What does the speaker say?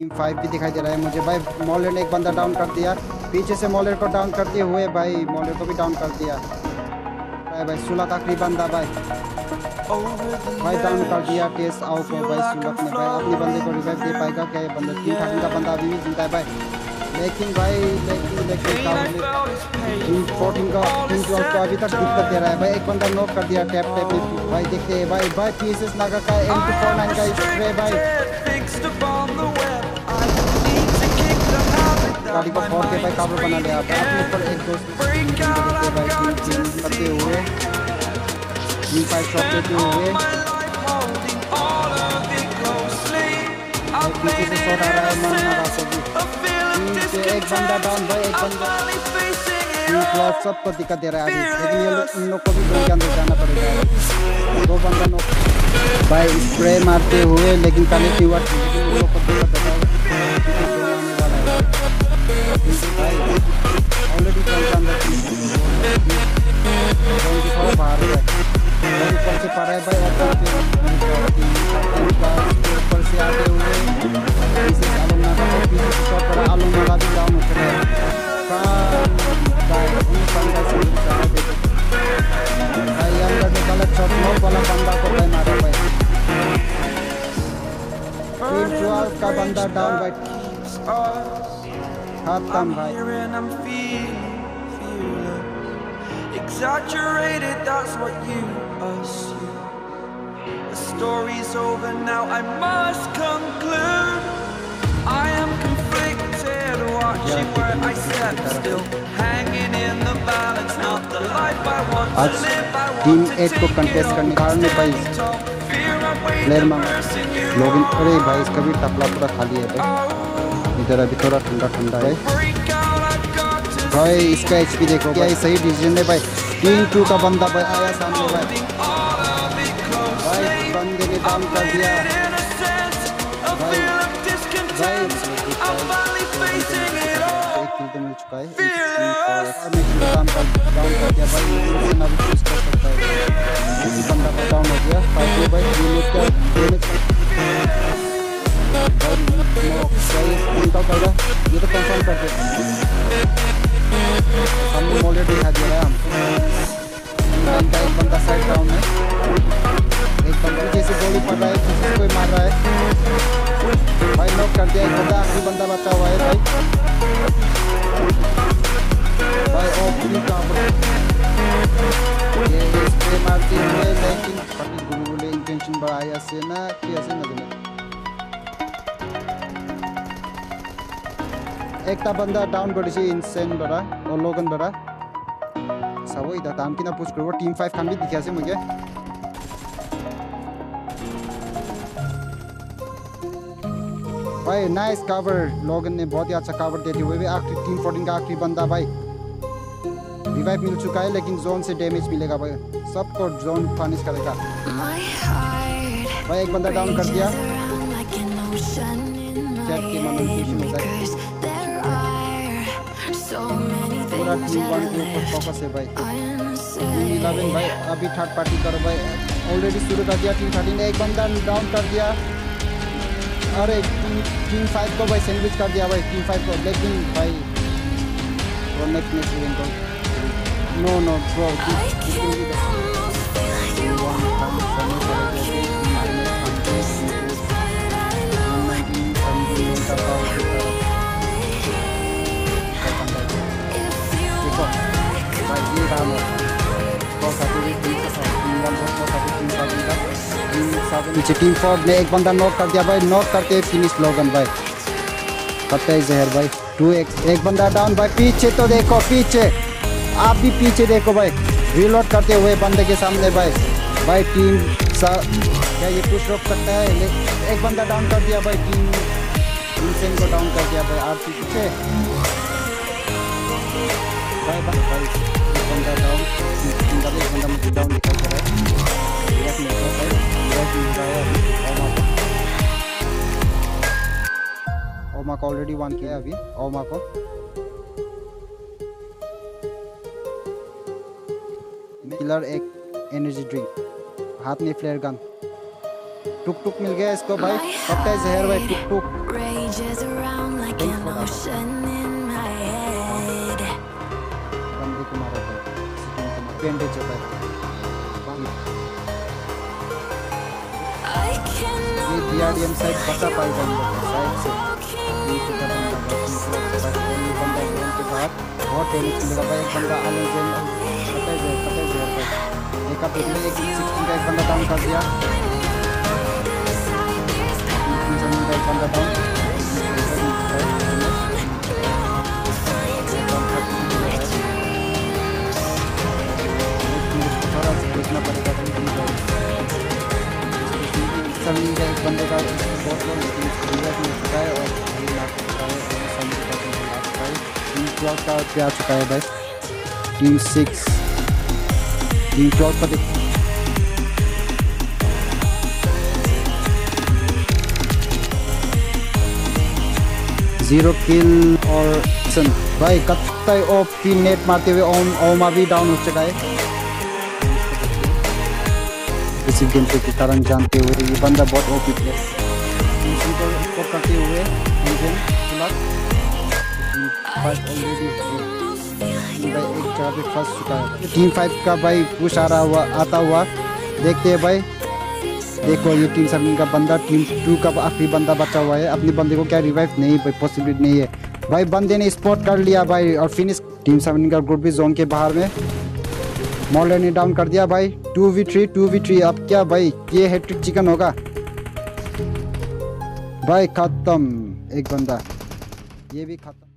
5 भी दिखाई दे रहा है मुझे भाई। मॉलर ने एक बंदा डाउन कर दिया, पीछे से मॉलर को डाउन करते हुए भाई मॉलर को भी डाउन कर दिया भाई। सुलत आखिरी बंदा भाई डाउन कर दिया टेस आओ को भाई। सुलत ने भाई अपने बंदे को रिवाइव दे पाएगा क्या? ये बंदा 3 का बंदा अभी भी जिंदा है भाई, लेकिन 14 का 12 को अभी तक दिक्कत दे रहा है भाई। एक बंदा नॉक कर दिया टैप में भाई। देखते हैं भाई पीसेस नागा का M249 का स्प्रे भाई गाड़ी को फोड़ के भाई काबू बना लिया भाई। अपने ऊपर एक दोस्त करते हुए 5 शॉट लेते हुए पीछे से शॉट आ रहा है एक बंदा डाउन भाई। एक बंदा सबको दिक्कत दे रहा है अभी, लेकिन ये इन लोग को भी गोल के अंदर जाना पड़ेगा। 2 बंदा नो भाई स्प्रे मारते हुए, लेकिन कनेक्ट हुआ लोग को दिक्कत दे रहा है भाई। ऑलरेडी अंदर थोड़ा बाहर है ऊपर से पड़ा है भाई। ऊपर से आते हुए आलूनागा भी डाउन होते हैं भाई। अंदर निकाला शॉट नॉक वाला बंदा को भाई मारा भाई। 12 का बंदा डाउन भाई, खत्म भाई। Exaggerated, that's what you assume. The story's over now, I must conclude. I am conflicted, watching where I step still, hanging in the balance, not the life I want to live. I team want to 8 को contest करने कारण भाई player मांग login. अरे भाई इसका भी टपला पूरा खाली है भाई। इधर अभी थोड़ा ठंडा है भाई। इसका एचपी देखो क्या ये सही डिसीजन है भाई। 3-2 का बंदा भाई आया सामने भाई बंदे ने डाउन कर दिया भाई। एक किल तो मिल चुका है, डाउन कर दिया भाई। अभी चूज कर सकता है बंदा का डाउन हो गया भाई। भाई ये तो कंफर्म कर दे हमने ऑलरेडी दिखा दिया है हमको। एक बंदा साइड डाउन है, एक बंदा जैसे गोली पड़ रहा है किसी कोई मार रहा है भाई। नॉक कर दिया एक बंदा, आखिरी बंदा बचा हुआ है भाई। ये स्प्रे मारती हुए, लेकिन गुलगुले इंटेंशन बढ़ाया से ना कैसे ना देना। एक ता बंदा डाउन कर दी इनसेन बड़ा और लोगन बड़ा सब इधर ताम की ना पूछ करो। टीम 5 खान भी दिखा से मुझे भाई। नाइस कवर, लोगन ने बहुत ही अच्छा कवर देते हुए भी आखिरी टीम 14 का आखिरी बंदा भाई रिवाइव मिल चुका है, लेकिन जोन से डैमेज मिलेगा भाई। सबको जोन पनिश करेगा भाई। एक बंदा डाउन कर दिया चैट के मन हो जाए पूरा टीम 1 के ऊपर फोकस है भाई। टीम 11 भाई अभी थर्ड पार्टी करो भाई। ऑलरेडी शुरू कर दिया टीम 13 ने, एक बंदा डाउन कर दिया। अरे टीम 5 को भाई सैंडविच कर दिया भाई टीम 5 को, लेकिन भाई वो नेक्स्ट इवेंट को नो ब्रो पीछे टीम 4 ने एक बंदा नॉक कर दिया भाई। नॉक करके फिनिश लोगन भाई। पता है जहर भाई 2x। एक बंदा डाउन भाई। पीछे तो देखो, पीछे आप भी पीछे देखो भाई। रीलोड करते हुए बंदे के सामने भाई टीम क्या ये पुश रोक सकता है? एक बंदा डाउन कर दिया भाई। टीम इनसेन को डाउन कर दिया भाई। आरसी पीछे भाई एक बंदा डाउन, एक बंदा मुझे डाउन दिखाई दे रहा है। ओमा को ऑलरेडी 1 किया अभी। ओमा को किलर एक एनर्जी ड्रिंक, हाथ में फ्लेयर गन, टुक टुक मिल गया इसको भाई। पता है जहर भाई टुक टुक Changes around like an ocean in my head. बंदे को मारा भाई, बैंडेज है भाई। ये DRDM साइड बचा पाएगा हम लोग साइड से। नीचे का बंदा भाई, ये बंदा जोन के बाहर बहुत डैमेज मिलेगा भाई। एक बंदा आने जोन पता है भाई। एक आप देख लो, एक 16 का एक बंदा डाउन कर दिया। एक बंदा डाउन। थोड़ा सा देखना पड़ेगा भाई। सभी का एक बंदे का बहुत लोग रिवर्स में चुका है और अभी लाख चुका है। सभी का लाख भाई टीम 12 का पे आ चुका है भाई। टीम 6 टीम 12 पर 0 किल और सन भाई कत्ता ओपी नेट मारते हुए ओमा भी डाउन हो चुका है। इसी गेम के कारण जानते हुए ये बंदा बहुत ओपी प्लेयर स्कोर करते हुए ऑलरेडी एक जगह पे फंस चुका है। टीम 5 का भाई पुश आता हुआ देखते हैं भाई। देखो ये टीम 7 का बंदा, टीम 2 का आखिरी बंदा बचा हुआ है। अपने बंदे को क्या रिवाइव नहीं भाई, पॉसिबिलिटी नहीं है भाई। बंदे ने स्पॉट कर लिया भाई और फिनिश। टीम 7 का ग्रुप भी जोन के बाहर में मॉलर ने डाउन कर दिया भाई। 2v3 अब क्या भाई, ये हैट्रिक चिकन होगा भाई। खत्म एक बंदा, ये भी खत्म।